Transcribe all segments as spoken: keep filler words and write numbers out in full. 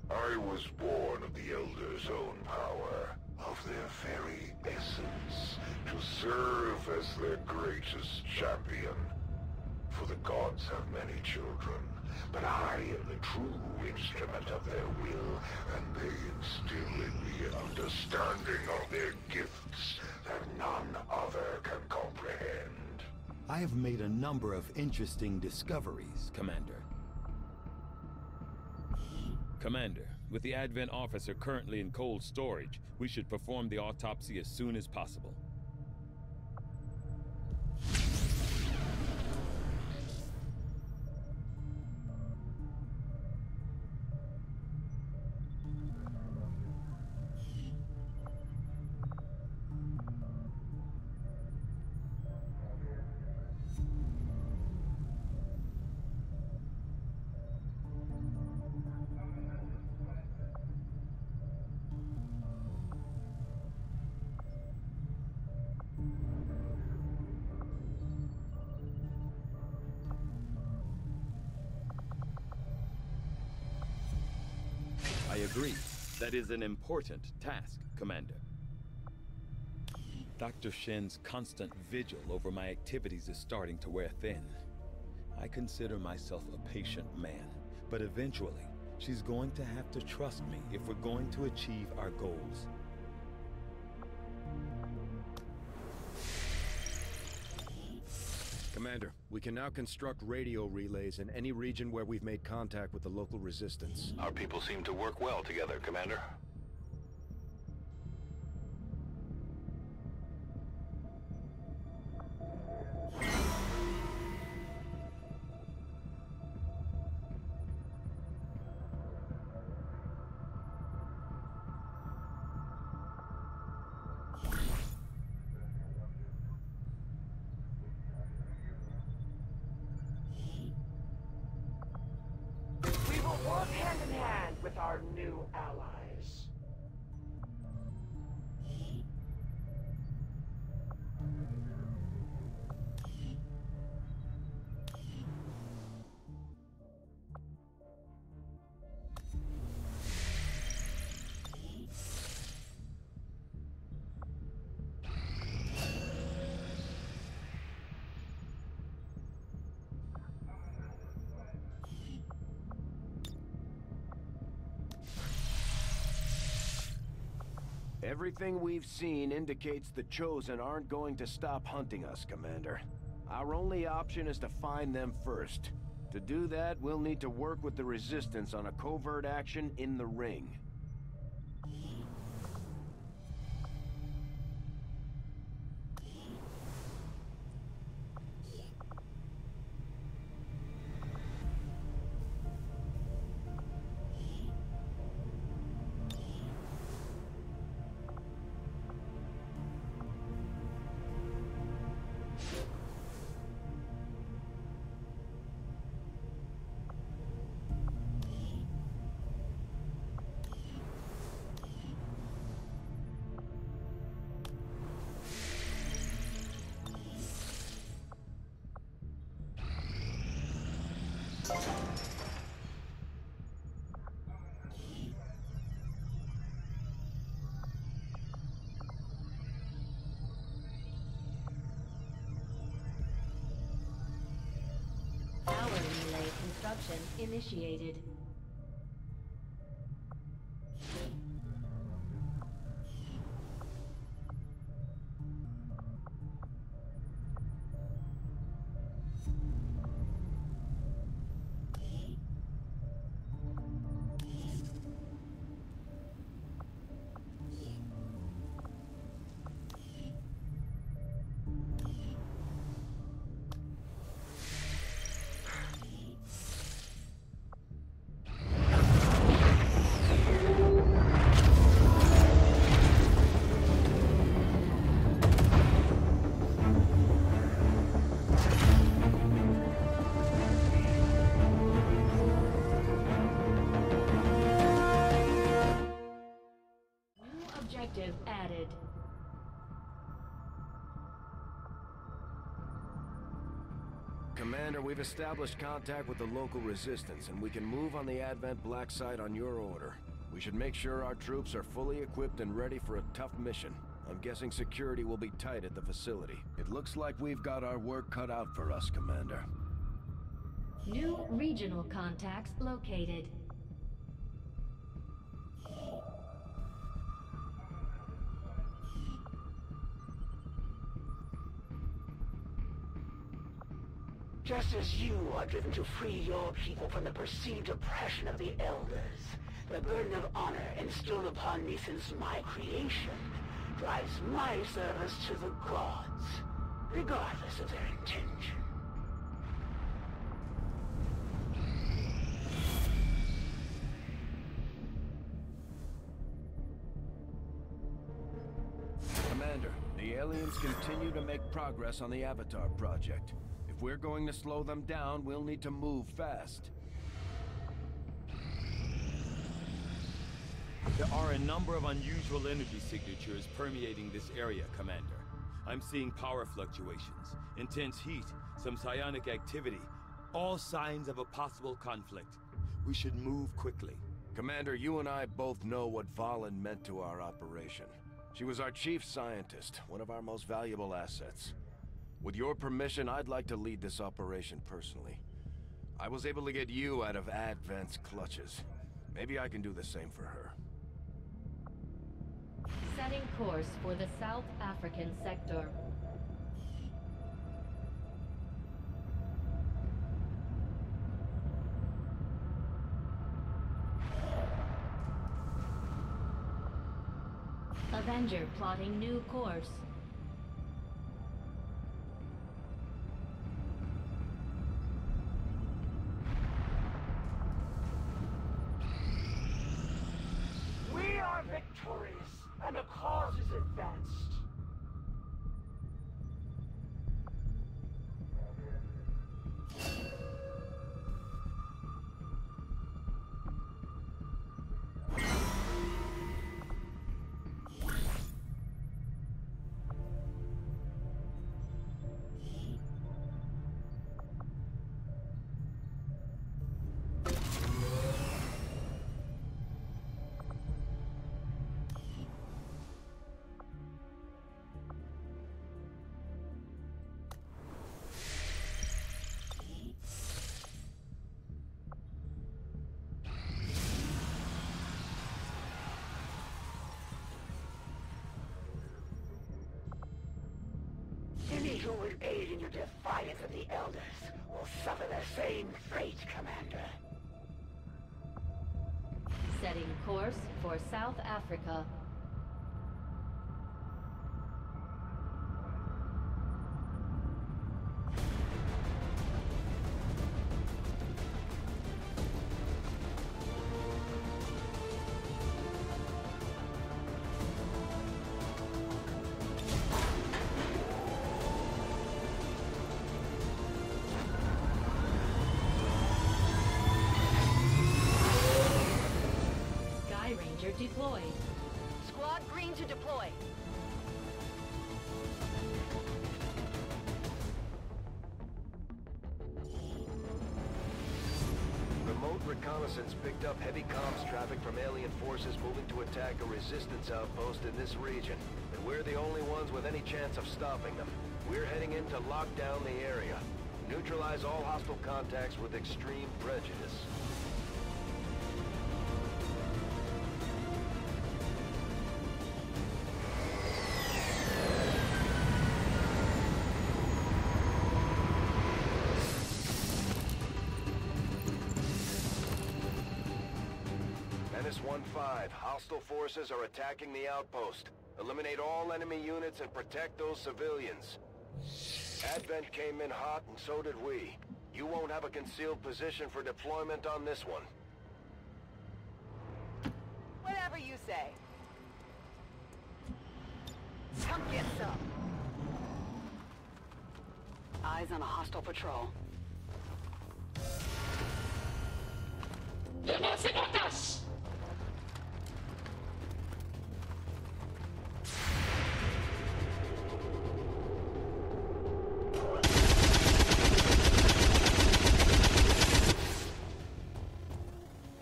I was born of the Elder's own power, of their very essence, to serve as their greatest champion. For the gods have many children, but I am the true instrument of their will, and they instill in me understanding of their gifts that none other can comprehend. I have made a number of interesting discoveries, Commander. Commander, with the Advent officer currently in cold storage, we should perform the autopsy as soon as possible. I agree. That is an important task, Commander. Doctor Shen's constant vigil over my activities is starting to wear thin. I consider myself a patient man, but eventually, she's going to have to trust me if we're going to achieve our goals. Commander, we can now construct radio relays in any region where we've made contact with the local resistance. Our people seem to work well together, Commander. Work hand in hand with our new allies. Everything we've seen indicates the Chosen aren't going to stop hunting us, Commander. Our only option is to find them first. To do that, we'll need to work with the Resistance on a covert action in the ring. Construction initiated. Objective added. Commander, we've established contact with the local resistance, and we can move on the Advent Black site on your order. We should make sure our troops are fully equipped and ready for a tough mission. I'm guessing security will be tight at the facility. It looks like we've got our work cut out for us, Commander. New regional contacts located. Just as you are driven to free your people from the perceived oppression of the Elders, the burden of honor instilled upon me since my creation drives my service to the gods, regardless of their intention. Commander, the aliens continue to make progress on the Avatar project. If we're going to slow them down, we'll need to move fast. There are a number of unusual energy signatures permeating this area, Commander. I'm seeing power fluctuations, intense heat, some psionic activity, all signs of a possible conflict. We should move quickly. Commander, you and I both know what Valen meant to our operation. She was our chief scientist, one of our most valuable assets. With your permission, I'd like to lead this operation personally. I was able to get you out of Advent's clutches. Maybe I can do the same for her. Setting course for the South African sector. Avenger plotting new course. We are victorious, and the cause is advanced. Any who would aid in your defiance of the Elders will suffer the same fate, Commander. Setting course for South Africa. Deployed. Squad green to deploy. Remote reconnaissance picked up heavy comms traffic from alien forces moving to attack a resistance outpost in this region. And we're the only ones with any chance of stopping them. We're heading in to lock down the area. Neutralize all hostile contacts with extreme prejudice. one five, hostile forces are attacking the outpost. Eliminate all enemy units and protect those civilians. Advent came in hot and so did we. You won't have a concealed position for deployment on this one. Whatever you say. Come get some. Eyes on a hostile patrol.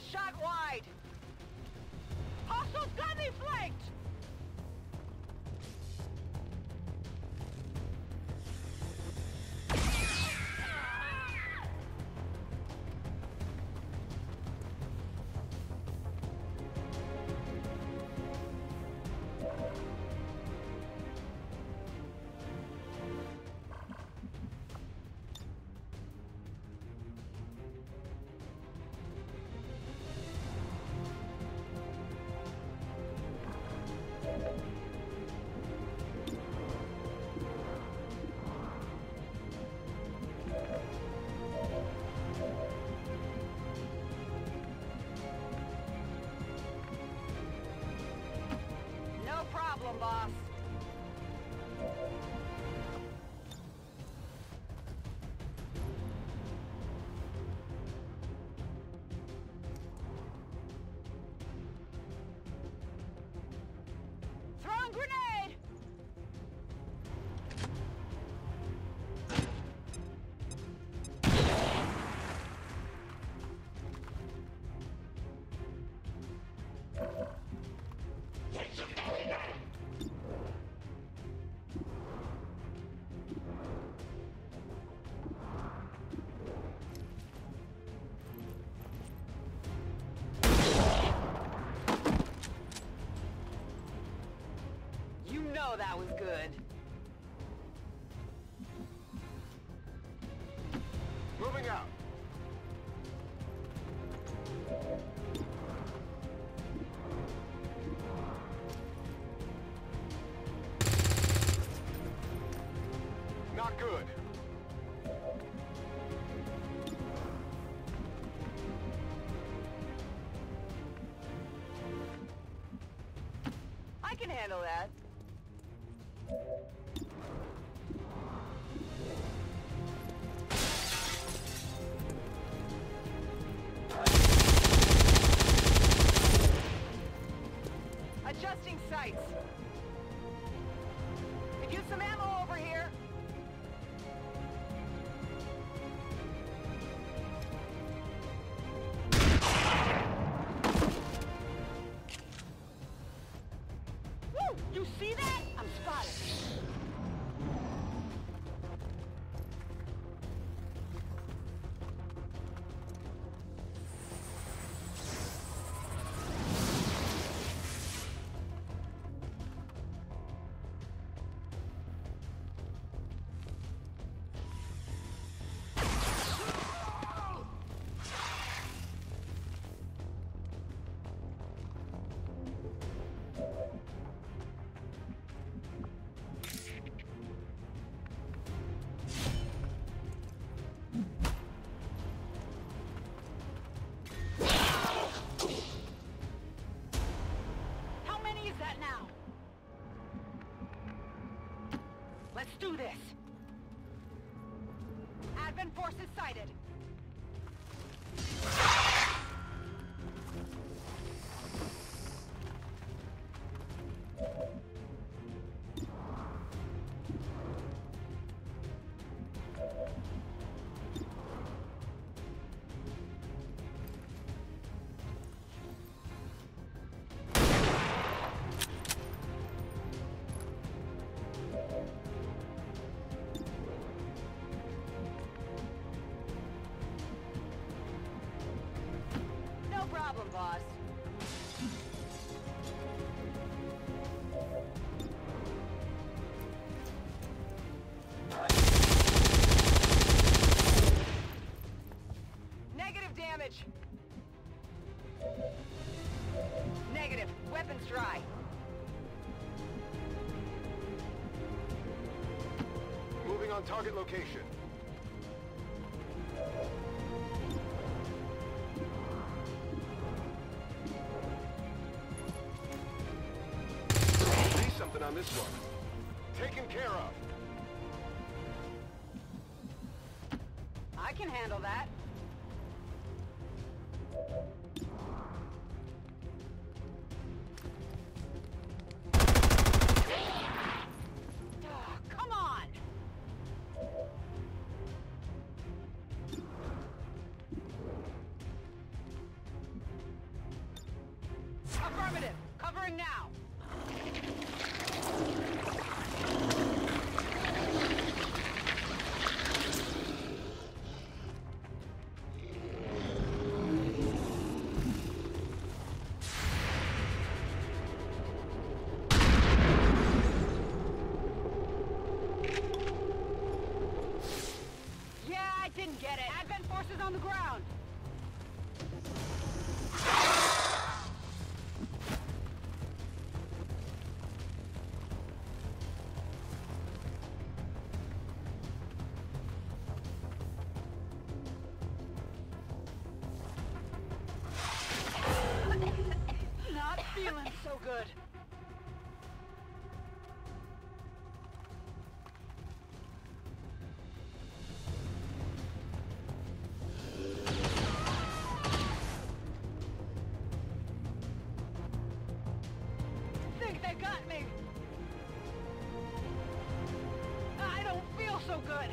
shot wide! Hostiles got me flanked! No problem, boss. Throwing grenade! You know that was good. Moving out. Not good. I can handle that. Adjusting sights. Could use some ammo over here. Woo! You see that? I'm spotted. How many is that now? Let's do this. Advent forces sighted. No problem, boss. Negative damage. Negative. Weapons dry. Moving on target location. See something on this one. Taken care of. I can handle that. Ah, come on! Firing now! Yeah, I didn't get it. Advent forces on the ground. Not feeling so good. Think they got me. I don't feel so good.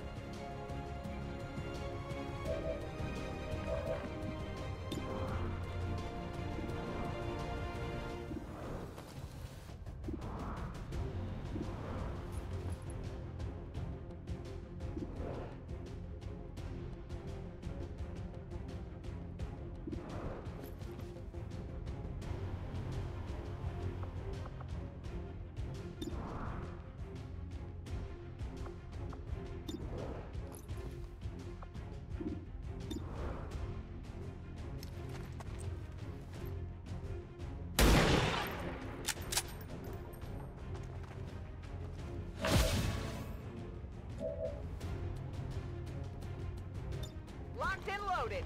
Locked and loaded.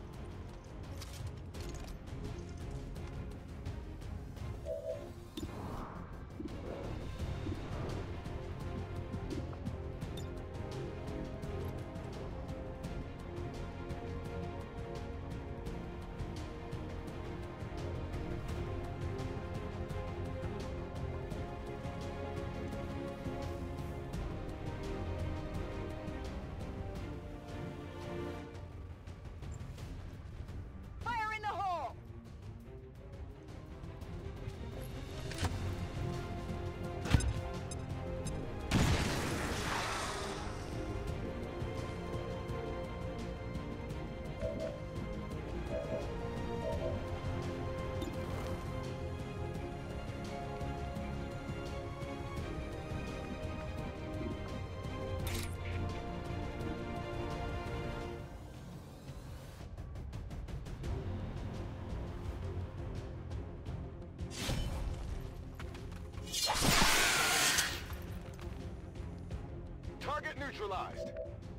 Fire in the hole! Target neutralized.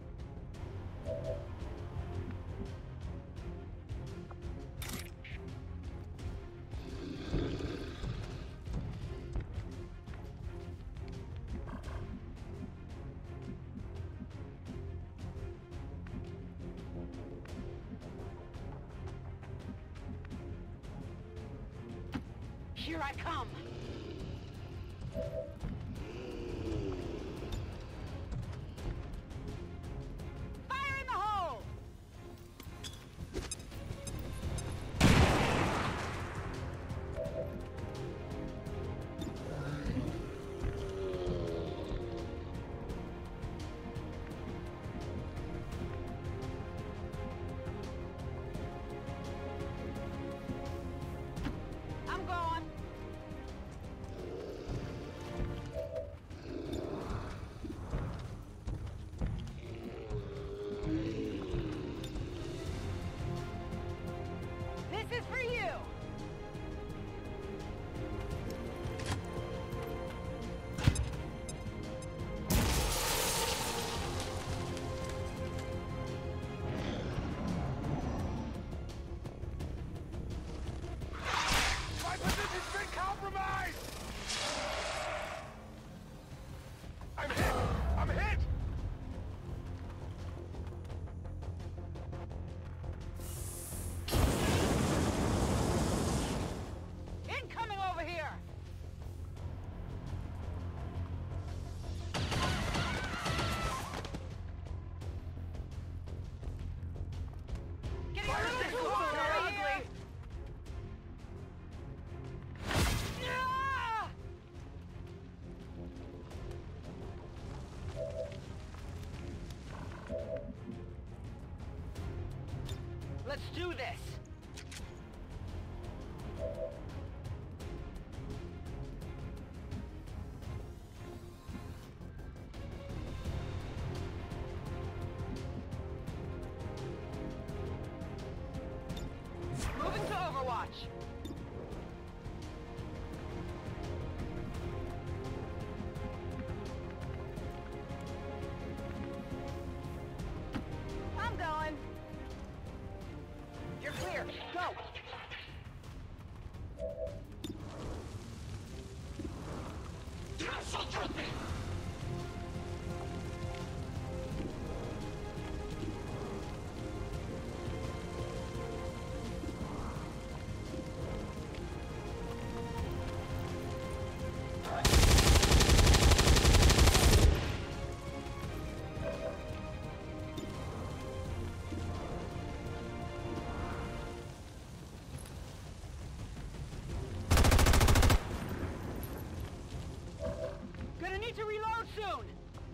Here I come. Fire in the hole! I'm going. do this! Moving to Overwatch. I'm going. You're clear. Go. Gonna need to reload soon.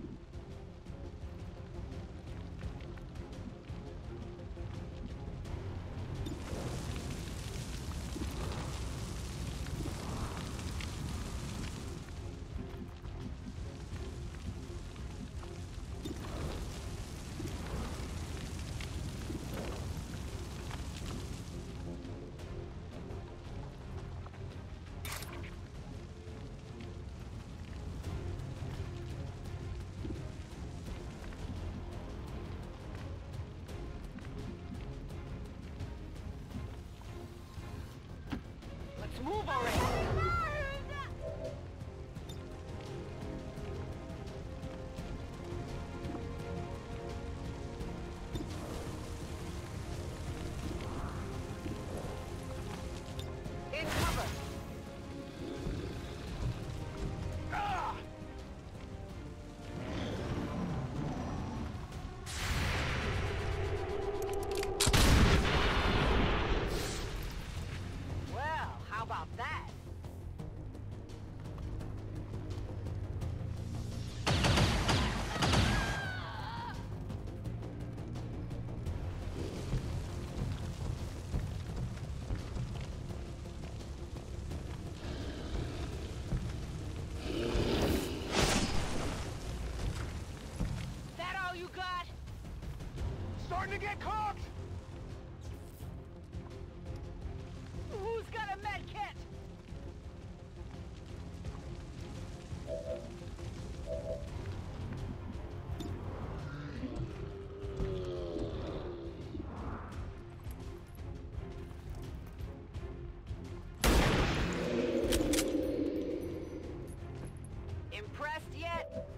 Let's move already. In cover. Ah! Well, how about that? That all you got? Starting to get cooked! Who's got a med kit? Impressed yet?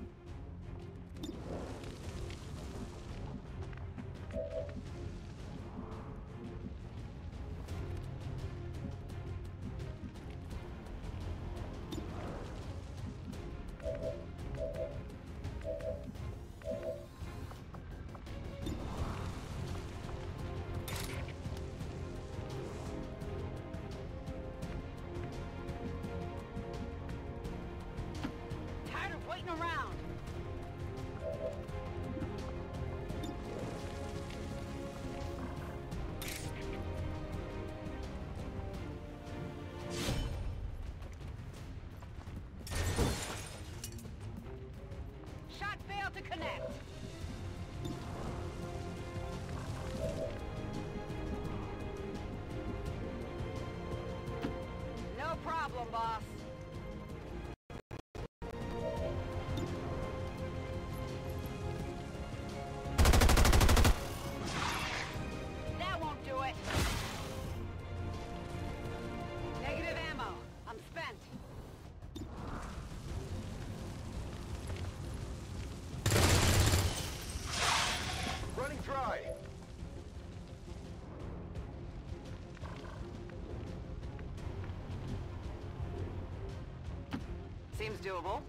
Tired of waiting around. Shot failed to connect. No problem, boss. That won't do it. Negative ammo. I'm spent. Running dry. Seems doable.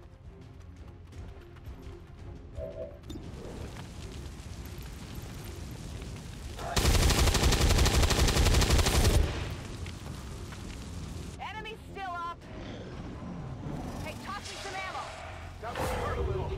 Enemy's still up. Hey, toss me some ammo. That one hurt a little.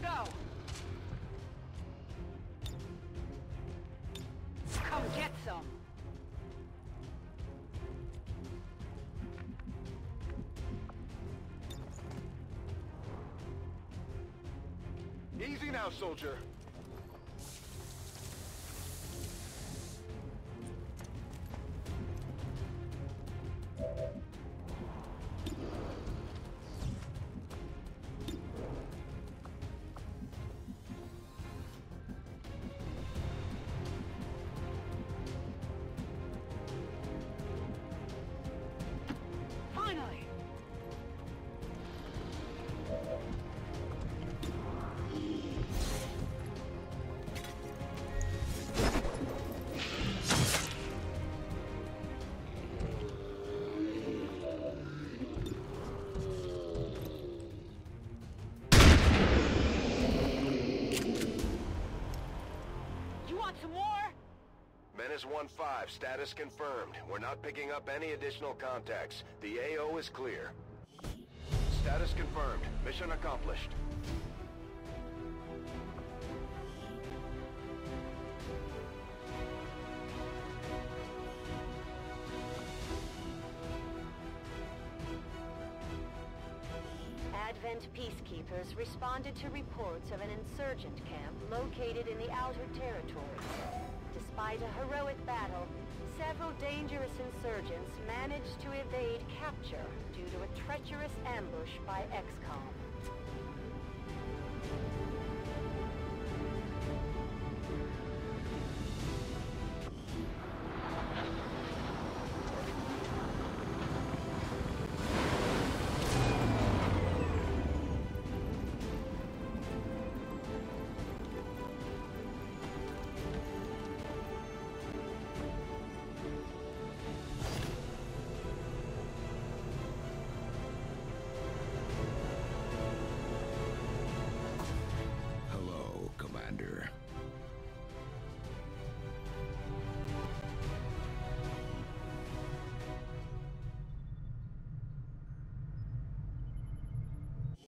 go! Come get some! Easy now, soldier. Finally! You want some more? Menace one five, status confirmed. We're not picking up any additional contacts. The A O is clear. Status confirmed. Mission accomplished. Advent peacekeepers responded to reports of an insurgent camp located in the Outer Territories. Despite a heroic battle, several dangerous insurgents managed to evade capture due to a treacherous ambush by X COM.